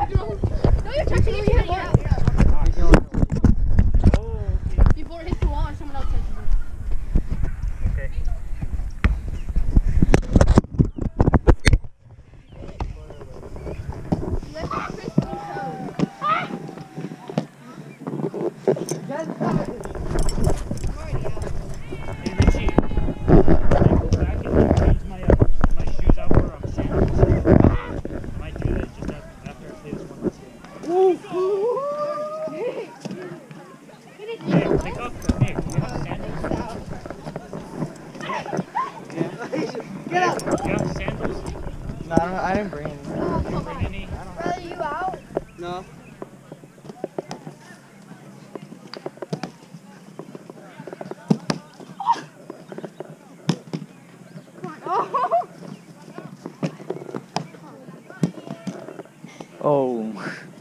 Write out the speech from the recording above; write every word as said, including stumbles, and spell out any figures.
No, you're touching it. You're out. Oh, okay. Before it hits the wall or someone else touches it. Okay. Lift crispy toes. I'm already out. Hey, Richie. Can I go back and change my, uh, my shoes out for um, sandals? I might do that just after, after I play this one last game. Hey, take off the, hey, do you have sandals? Get up! Do you have sandals? No, I, don't, I didn't bring any. Oh, Did you bring any? brother, you out? No. Oh. Oh.